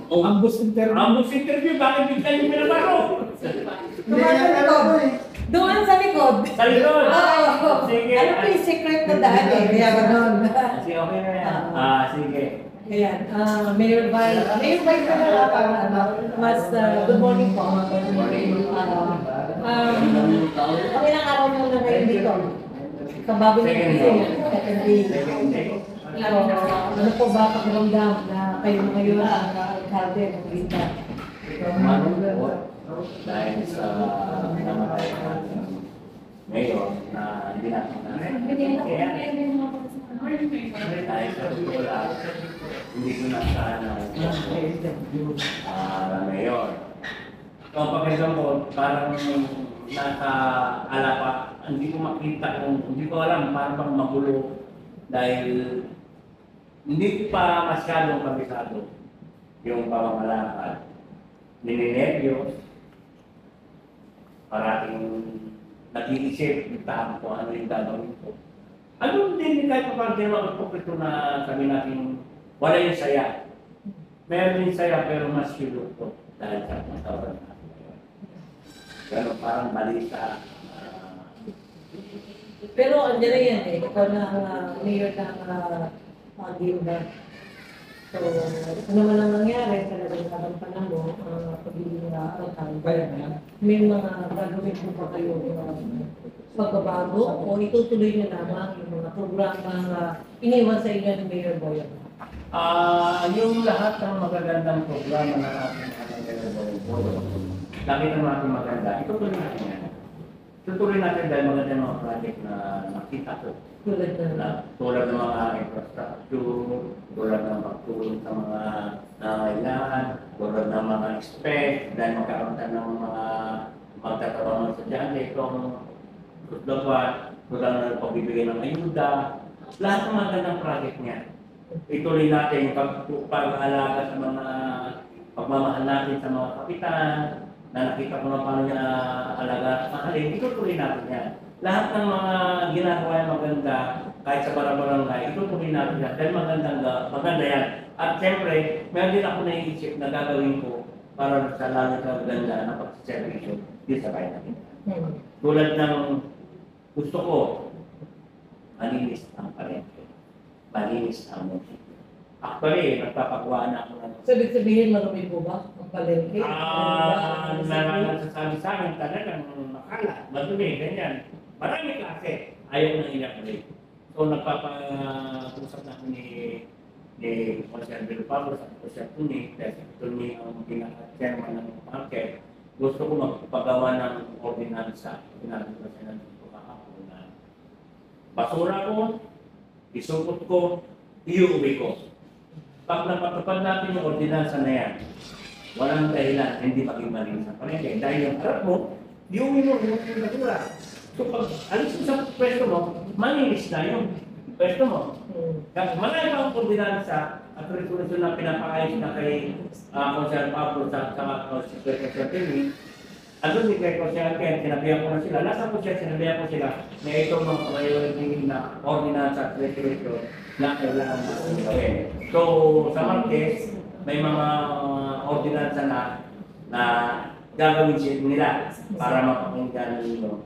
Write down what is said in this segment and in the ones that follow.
Oh, Ambos interview. ambos interview, bakit bigla yung pinaparo? Doon sa likod. Doon sa likod. Sa likod? Oo. Sige. Ano pa yung secret na daan eh? Kaya ganun. Sige, okay na yan. Sige. Ayan, Mayor Vice na lang para ano, mas good morning po. Good morning. Ilang araw mo na ngayon dito? Kabago niyo kasi, second day. Ano po ba pakiramdam na kayo ngayon ang alkalde ng Linda? Ano po? Dahil sa namatay ng mayor na hindi natin dahil sa tula, hindi ko na sana mayor. So, ang pakiramdam ko, parang nasa alapa, hindi ko makita hindi ko alam, parang bang magulo dahil hindi ko pa masyadong kabisado yung pamamalakad. Ninenervyos, parating nag-iisip, nagtahan ko ano yung gagawin ko. Ano din kahit pa parang ito na sabi natin, wala yung saya. Meron yung saya pero mas silog ko dahil sa matawag natin. Pero parang balita. Pero andyan na yan eh, ikaw na mayor ng Linda. So, ano man ang nangyari, talagang kagampanan mo, pagiging alkalde. May mga gagawin po pa kayo pagbabago o itutuloy niyo lamang yung mga programa iniwan sa inyo ni Mayor Boyong? Yung lahat ng magagandang programa na ating nakita natin maganda, itutuloy natin yan. Tutuloy natin dahil maganda ng mga project na nakita ko. Tulad ng mga infrastructure, tulad ng pagtulong sa mga nangailangan, tulad ng mga spec, dahil magkakaroon ng mga magtatrabaho ng estudyante, itong dapat, tulad ng pagbibigay ng ayuda, lahat ng magandang project niya. Ituloy natin yung pag-aalaga sa mga pagmamahal natin sa mga kapitan, na nakita ko na paano niya alaga at mahalin, itutuloy natin yan. Lahat ng mga ginagawa yung maganda, kahit sa barang-barangay, itutuloy natin yan. Dahil maganda yan. At siyempre, meron din ako naiisip na gagawin ko para sa lalo sa ganda na pagsiservisyo dito sa bayan natin. Tulad ng gusto ko, malinis ang parente, malinis ang munisipyo. Actually, nagpapagawa na ako ng... Sabihin, marami po ba ang palengke? Nagsasabi sa akin talagang makalat, madumi, ganyan. Marami klase, ayaw nang i-upgrade. So, nagpapag-usap na ako ni Conservator Pablo sa Conservator ni ang pinaka-chairman ng market. Gusto ko magpagawa ng ordinansa. Sinabi ko siya ng kahapon na basura ko, isukot ko, iuwi ko. Pag napatupad natin yung ordinansa na yan, walang dahilan, hindi maging malinis ang palengke. Dahil yung harap mo, yung basura. So pag alis mo sa pwesto mo, malinis na yung pwesto mo. Marami pa ang ordinansa at resolution na pinapakayos na kay Conservator Pablo sa Conservator TV. Andun ni kay Conservator, sinabihan ko na sila. Nasa ko siya, sinabihan ko sila na itong mga priority na ordinansa at resolution na kailangan natin gawin. So, sa Martes, may mga ordinansa na gagawin nila para mapakinggan nyo.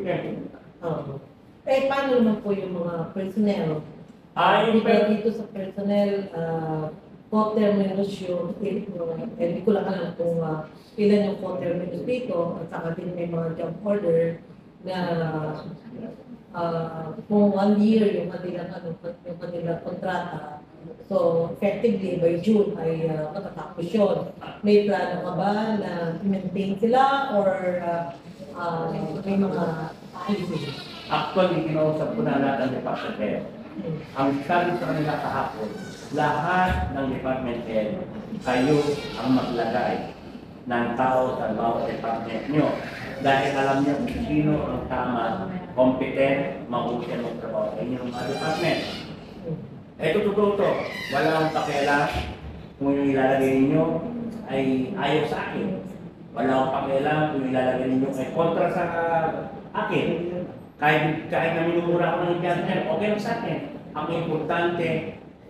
Paano naman po yung mga personnel? Dito sa personnel, co-terminus yung, hindi ko lang alam kung ilan yung co-terminus dito, at saka din may mga job order na kung 1 year yung kanilang kontrata. So, effectively, by June ay matatapos yun. May plano ka ba na i-maintain sila or may mga ayusin? Actually, kinausap ko na lahat ng department head. Ang sabi sa kanila kahapon, lahat ng department head, kayo ang maglagay ng tao sa bawat department nyo. Dahil alam niyo kung sino ang tama, competent, mahusay ang trabaho sa inyong mga department. Ito totoo to, wala akong pakialam kung yung ilalagay ninyo ay ayaw sa akin. Wala akong pakialam kung yung ilalagay ninyo ay kontra sa akin. Kahit na minumura ako ng internet, okay lang sa akin. Ang importante,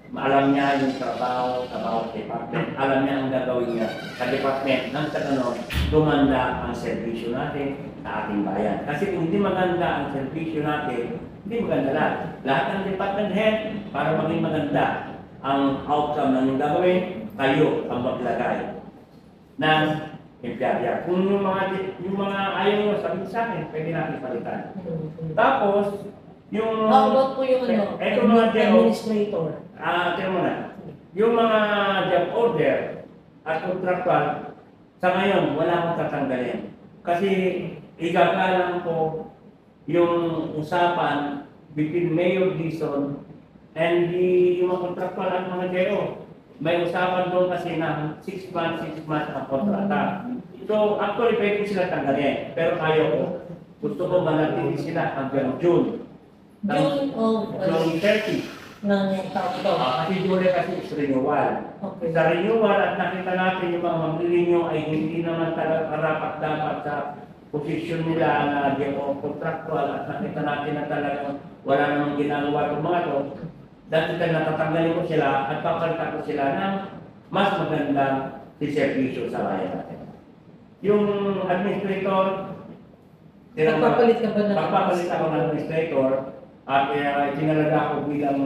alam niya yung trabaho sa department, alam niya ang gagawin niya sa department nang sa ganon, gumanda ang servisyo natin sa ating bayan. Kasi kung hindi maganda ang servisyo natin, hindi maganda lahat. Lahat ng department head, para maging maganda ang outcome ng yung gagawin, kayo ang maglagay ng empleyado. Kung yung mga ayaw nyo sabihin sa akin, pwede natin palitan. Tapos, yung... How about po yung eto mga administrator? Tingnan mo na. Yung mga job order at contractual, sa ngayon, wala akong tatanggalin. Kasi igagalang ko yung usapan between Mayor Dizon and yung mga contractual at mga JO. May usapan doon kasi na 6 months ang kontrata. So, actually, pwede sila tanggalin. Pero ayaw ko. Gusto ko manatili sila hanggang June. June of June 30. ng taon to. Kasi July kasi is renewal. Okay. Sa renewal at nakita natin yung mga mag-renew ay hindi naman talaga karapat-dapat sa posisyon nila na DO contractual at nakita natin na talagang wala namang ginagawa itong mga to. Dahil natatanggalin ko sila at papalitan ko sila ng mas magandang servisyo sa bayan natin. Yung administrator, Magpapalit ka ba ng... Magpapalit ako ng administrator at itinalaga ko bilang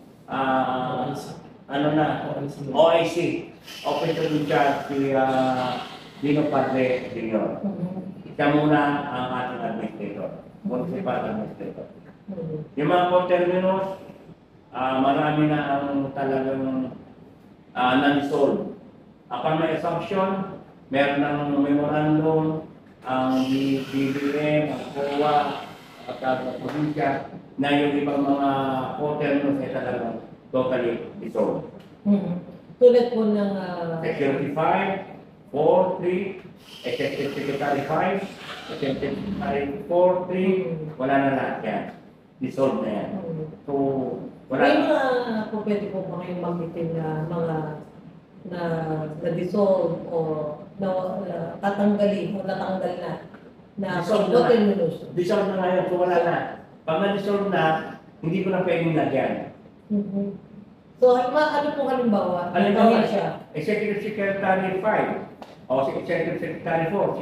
OIC, Officer in Charge, si Dino Padre Jr. Siya muna ang ating administrator, municipal administrator. Yung mga co-terminus, marami na ang talagang non-solved. Upon my assumption, meron ng memorandum, ang BBM, ang COA, at ang probinsya, na yung ibang mga co-terminus ay talagang totally dissolved. Tulad po ng... Security 5, 4, 3, Executive Secretary 5, Executive Secretary 4, 3, wala na lahat yan. Dissolved na yan. So, wala May mga po pwede po ba kayong banggitin na mga na-dissolve o tatanggalin o natanggal na Dissolved na. co-terminus? Dissolved na ngayon, so wala na. Pag na-dissolve na, hindi ko na pwedeng lagyan. So, ano po halimbawa? Halimbawa, Siya? Executive Secretary 5 o si Executive Secretary 4,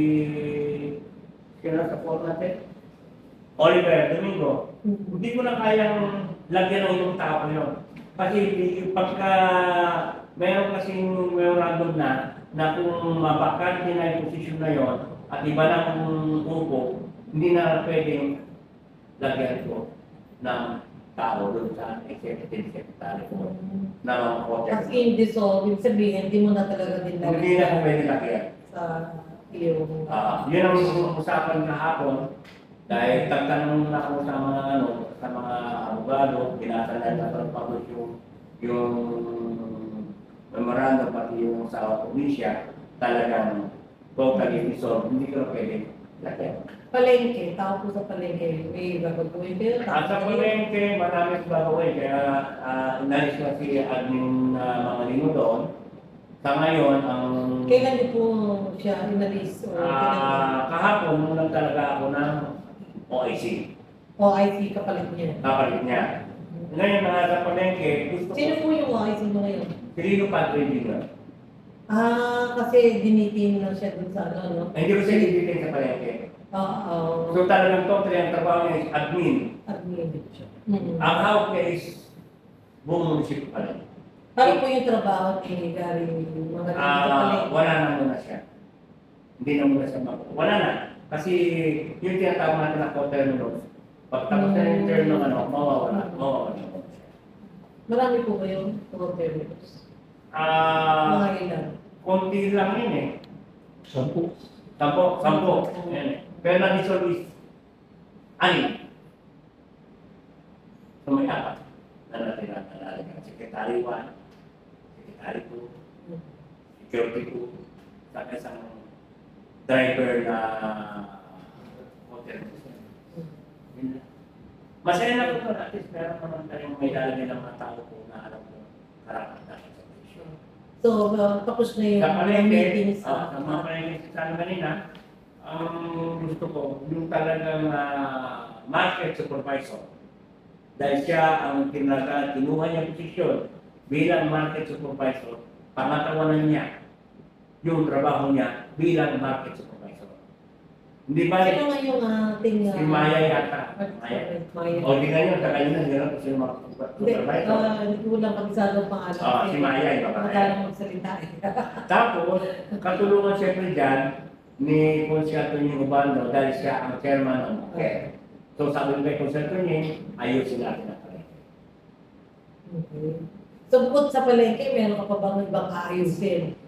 sino sa 4 natin? Oliver Domingo. Hindi ko na kayang lagyan ng ibang tao yun. Kasi pagka mayroon kasing memorandum na kung mabakante na yung posisyon na yon at iba na ang grupo, hindi na pwedeng lagyan ko ng tao doon sa Executive Secretary ko na mga hotel. As in dissolve, ibig sabihin, hindi mo na talaga din Hindi na kung pwede lagyan. sa iyong... Yun ang usapan kahapon dahil tagtanong na ako sa mga abogado, binasa na publish yung memorandum pati yung sa probinsya, talagang totally dissolved, hindi ko na pwede lagyan. Palengke, tao po sa palengke, may gagawin kayo? At sa palengke, marami sa gagawin, kaya inalis na si admin mga lino doon. Sa ngayon, ang... Kailan din po siya inalis? O kahapon, nung nagtalaga ako ng OIC. OIC kapalit niya? Kapalit niya. Ngayon, sa palengke, gusto Sino ko... po yung OIC mo ngayon? Sino Padre Jr. Kasi dinitin lang siya dun sa ano, no? Hindi ko siya diditin sa palengke. Oo. So talagang totally ang trabaho niya is admin. Admin siya. Ang hawak niya is buong munisipyo pa rin. Paano po yung trabaho ni Gary mga palengke? Wala na muna siya. Hindi na muna siya wala na. Kasi yung tinatawag natin na co-terminus, pagtapos na yung term ng mawawala siya. Marami po ba yung co-terminus? Mga ilan? Konti lang yun eh. 10. Sampo. Yan eh. Pero na-dissolve is 6. So may 4 na natin natin. Secretary 1, Secretary 2, Security 2, saka isang driver na hotel. Masaya na po at least meron naman tayong may lalagay ng mga tao po na alam ko karapat natin sa posisyon. So, tapos na yung Sa palengke, meetings sa mga palengke sa kanina, ang gusto ko, yung talagang market supervisor dahil siya ang kinuha niya posisyon bilang market supervisor, pangatawanan niya yung trabaho niya bilang market supervisor. Hindi ba? Sino nga yung ating... Si Maya yata. Maya. Maya. O, di nga yun, tagal na nila kasi yung mga Hindi, supervisor. hindi ko lang kabisado ang pangalan. Si Maya, iba pa. Madalang magsalita. Tapos, katulungan siyempre dyan ni Consiato ni Ubando dahil siya ang chairman ng MOKER. So, sabi kay Consiato niya, ayusin natin ang palengke. Okay. So, bukod sa palengke, meron ka pa bang ibang ayusin?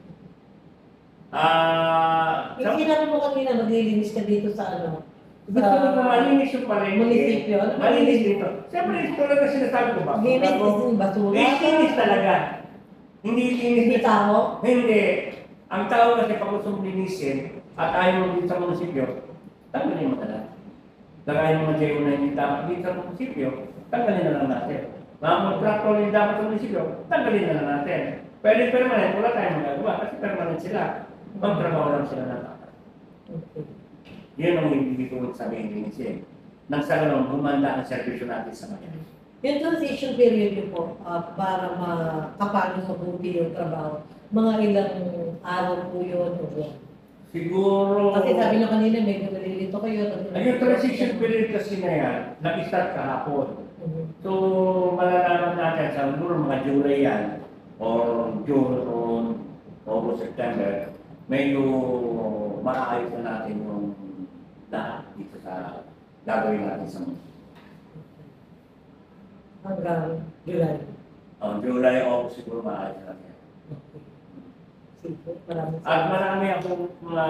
Yung sinabi mo kanina, maglilinis ka dito sa ano? Gusto mo na malinis yung palengke. Munisipyo. Ano Malinis dito. Siyempre, ito talaga sinasabi ko ba? Linis yung basura. Linis talaga. Hindi linis. Hindi tao? Hindi. Ang tao kasi pag gusto mong linisin at ayaw mo din sa munisipyo, tanggalin mo talaga. Lagayin mo dyan na hindi tama din sa munisipyo, tanggalin na lang natin. Mga contractor hindi dapat sa munisipyo, tanggalin na lang natin. Pwede permanent, wala tayong magagawa kasi permanent sila. Magtrabaho lang sila na dapat. Okay. Yan ang hindi ko sabihin linisin. Nang sa ganun, humanda ang servisyo natin sa mga. Yung transition period yun po, para makapano mabuti yung trabaho, mga ilang araw po yun o yan? Siguro... Kasi sabi nyo kanina, medyo nalilito kayo. Yung transition period kasi na yan, nag-start kahapon. Mhm. So, malalaman natin sa siguro mga July yan, or June, August, September, medyo maayos na natin yung lahat dito sa gagawin natin sa mundo. Hanggang July. July, August, siguro maayos na natin. Okay. Sige, maraming At marami akong mga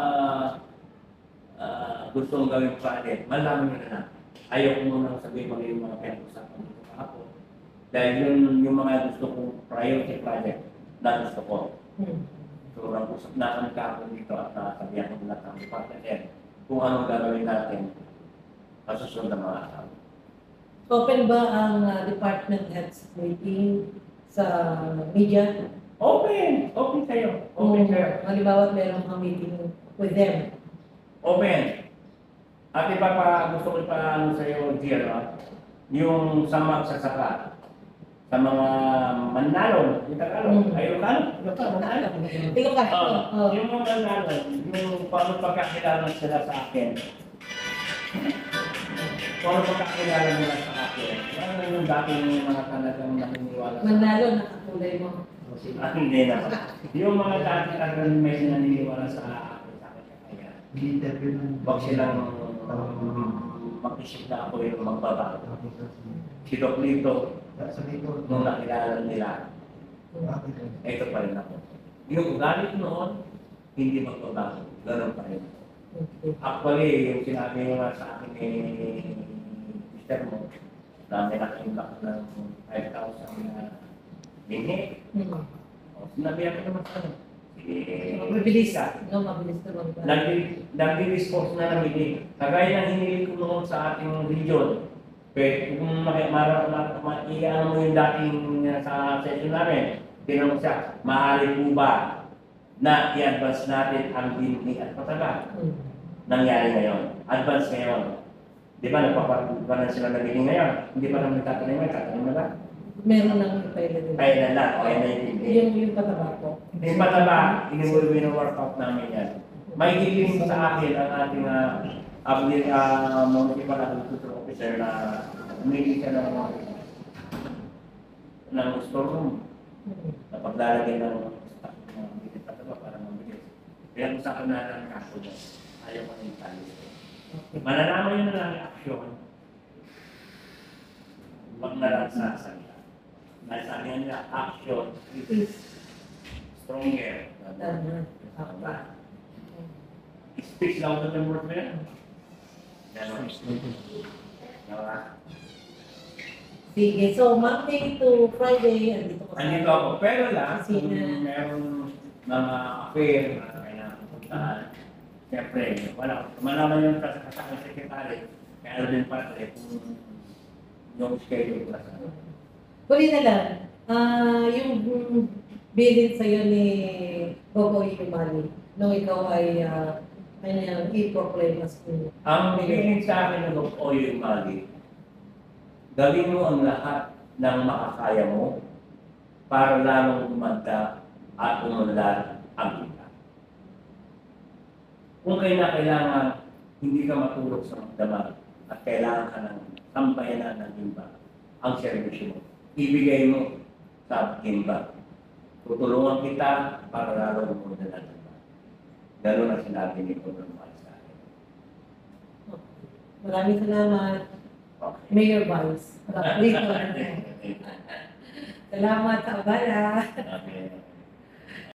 gustong gawin pa rin. Malaman nyo na. Ayaw ko muna sabihin mga yung mga pinag-usapan dito kahapon. Dahil yun yung mga gusto kong priority project na gusto ko. So, nag-usap na kami kahapon dito at nakasabihan ko lahat ng department head kung anong gagawin natin masusunod ng mga araw. Open ba ang department heads meeting sa media? Open! Open kayo. Open kayo. Halimbawa, meron kang meeting with them. Open. At iba pa, gusto ko pa ano sa'yo, Gio, yung sa magsasaka, sa mga Manalo, yung Tagalog, Manalo. Tingnan ka. Yung mga Manalo, yung paano pagkakilala sila sa akin. Paano pagkakilala nila sa akin. Ano yung dating mga talagang naniniwala sa Manalo, nakakulay mo. Hindi na. Yung mga dati talagang may naniniwala sa akin, kaya wag silang mag-isip na ako yung magbabago. Si Doc Lito, nung nakilala nila, ito pa rin ako. Yung ugali noon, hindi magbabago. Ganun pa rin. Actually, yung sinabi mo nga sa akin ni Mr. Mo, na may naka-impact ng 5,000 na bingi. Sinabi ako naman sa akin. Mabilis ka. No, mabilis naman ba? Nag-response na ng meeting. Kagaya ng hiniling ko noon sa ating region. Pero kung iano mo yung dating sa session namin, tinanong siya, maaari po ba na i-advance natin ang binhi at pataga? Nangyari ngayon. Advance ngayon. Di ba nagpapagunan sila na binhi ngayon? Hindi pa naman nagtatanim ngayon, tatanim na ba? Meron lang ipailan. Kaya na, okay na yung binhi. Yung pataba po. Yung mataba, ini-workout namin yan. May giling sa akin ang ating municipal agriculture officer na umili siya ng storeroom na paglalagay ng stock ng bilis pataba para mabilis. Kaya kung sa kanila ng kaso mo, ayaw ko na itali. Malalaman yun na lang yung aksyon. Huwag na lang sa salita. Dahil sabi nila, action is stronger. Speak louder than words mo yan. Ganon. Diba? Sige, so Monday to Friday, andito ko Andito ako. Pero lang, Kasi kung meron mga affair na kailangan puntahan, siyempre, wala. Malaman yung kasama secretary, kaya ano din pala kung yung schedule ko na sa huli na lang, yung bilin sa'yo ni Boboy Umali, nung ikaw ay kanyang i-proclaim as kung ang bigay sa akin ng Oyo Mali, gawin mo ang lahat ng makakaya mo para lalong umanda at umunlad ang iba. Kung kailangan hindi ka matulog sa magdamag at kailangan ka ng sampayanan ng iba, ang serbisyo mo, ibigay mo sa iba. Tutulungan kita para lalong umunlad ang iba. Ganun ang sinabi ni Gobernador sa akin. Maraming salamat, Okay. Mayor Vice. Salamat sa abala. Okay.